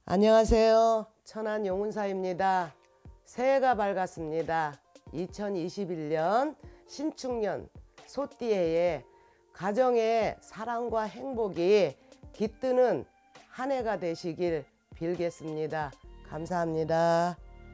안녕하세요. 천안 용운사입니다. 새해가 밝았습니다. 2021년 신축년 소띠해에 가정의 사랑과 행복이 깃드는 한 해가 되시길 빌겠습니다. 감사합니다.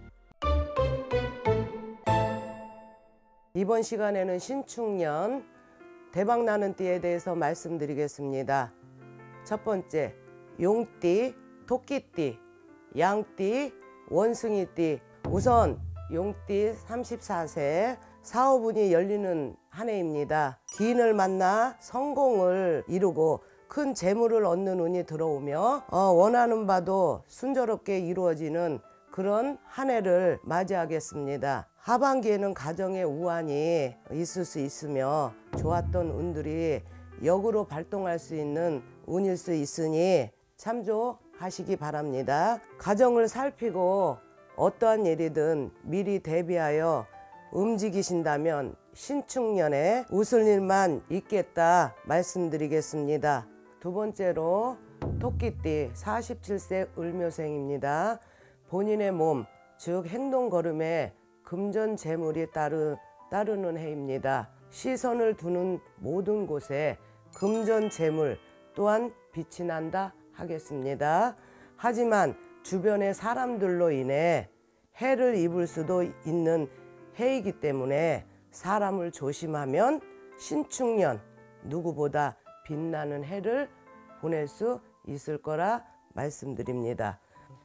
이번 시간에는 신축년 대박나는 띠에 대해서 말씀드리겠습니다. 첫 번째, 용띠, 토끼띠, 양띠, 원숭이띠. 우선 용띠 34세 사업운이 열리는 한 해입니다. 기인을 만나 성공을 이루고 큰 재물을 얻는 운이 들어오며 원하는 바도 순조롭게 이루어지는 그런 한 해를 맞이하겠습니다. 하반기에는 가정의 우환이 있을 수 있으며 좋았던 운들이 역으로 발동할 수 있는 운일 수 있으니 참조하시기 바랍니다. 가정을 살피고 어떠한 일이든 미리 대비하여 움직이신다면 신축년에 웃을 일만 있겠다 말씀드리겠습니다. 두 번째로 토끼띠 47세 을묘생입니다. 본인의 몸, 즉 행동 걸음에 금전 재물이 따르는 해입니다. 시선을 두는 모든 곳에 금전 재물 또한 빛이 난다 하겠습니다. 하지만 주변의 사람들로 인해 해를 입을 수도 있는 해이기 때문에 사람을 조심하면 신축년 누구보다 빛나는 해를 보낼 수 있을 거라 말씀드립니다.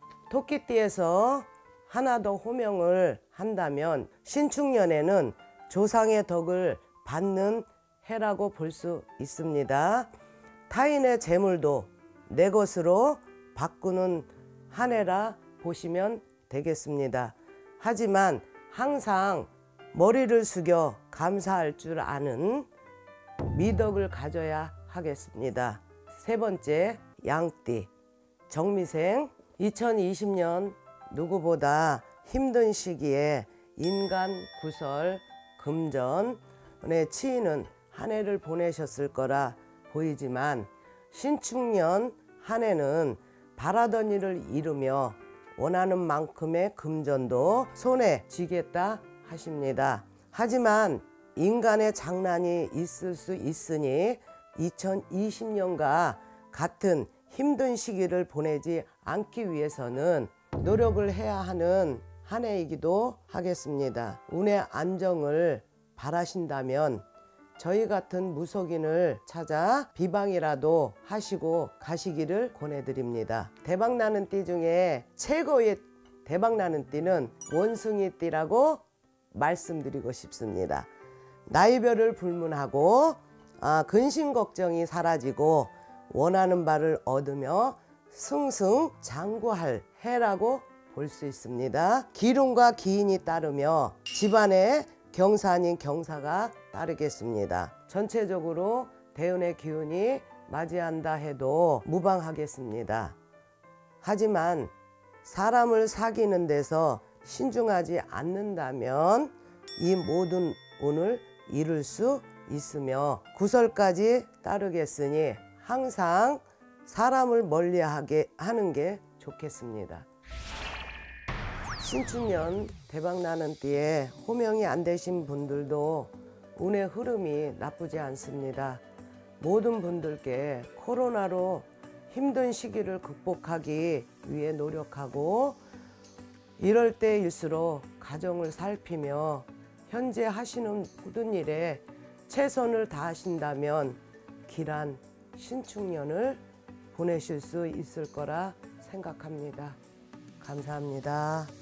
토끼띠에서 하나 더 호명을 한다면 신축년에는 조상의 덕을 받는 해라고 볼 수 있습니다. 타인의 재물도 내 것으로 바꾸는 한 해라 보시면 되겠습니다. 하지만 항상 머리를 숙여 감사할 줄 아는 미덕을 가져야 하겠습니다. 세 번째, 양띠 정미생 2020년 누구보다 힘든 시기에 인간 구설, 금전에 치이는 한 해를 보내셨을 거라 보이지만 신축년 한 해는 바라던 일을 이루며 원하는 만큼의 금전도 손에 쥐겠다 하십니다. 하지만 인간의 장난이 있을 수 있으니 2020년과 같은 힘든 시기를 보내지 않기 위해서는 노력을 해야 하는 한 해이기도 하겠습니다. 운의 안정을 바라신다면 저희 같은 무속인을 찾아 비방이라도 하시고 가시기를 권해드립니다. 대박나는 띠 중에 최고의 대박나는 띠는 원숭이띠라고 말씀드리고 싶습니다. 나이별을 불문하고 근심 걱정이 사라지고 원하는 바를 얻으며 승승장구할 해라고 볼 수 있습니다. 기운과 기인이 따르며 집안에 경사 아닌 경사가 따르겠습니다. 전체적으로 대운의 기운이 맞이한다 해도 무방하겠습니다. 하지만 사람을 사귀는 데서 신중하지 않는다면 이 모든 운을 이룰 수 있으며 구설까지 따르겠으니 항상 사람을 멀리하게 하는 게 좋겠습니다. 신축년 대박나는 띠에 호명이 안 되신 분들도 운의 흐름이 나쁘지 않습니다. 모든 분들께 코로나로 힘든 시기를 극복하기 위해 노력하고 이럴 때일수록 가정을 살피며 현재 하시는 모든 일에 최선을 다하신다면 길한 신축년을 보내실 수 있을 거라 생각합니다. 감사합니다.